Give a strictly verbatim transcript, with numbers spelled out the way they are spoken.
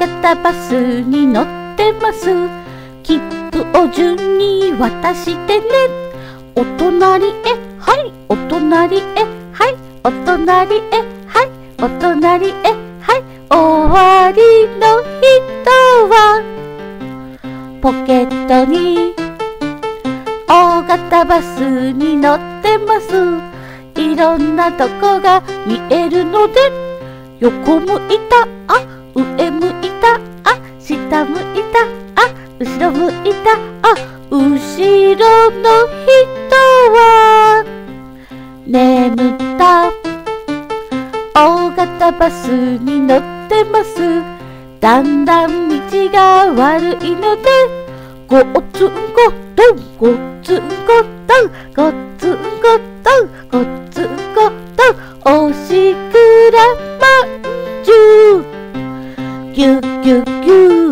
型バスに乗ってます。切符を順に渡してね。お隣へ、はい、お隣へ、はい、お隣へ、はい、お隣へ、はい、終わりの人は、ポケットに大型バスに乗ってます。いろんなとこが見えるので、横向いた、あ、上向いた、あ、下向いた、あ、後ろ向いた、あ、後ろの人は眠った。大型バスに乗ってます。だんだん道が悪いので、ごっつんこどん、ごっつんこどん、ごっつんこどん、ごっつんこどん、おしくらまんじゅう、ぎゅっぎゅっぎゅっ。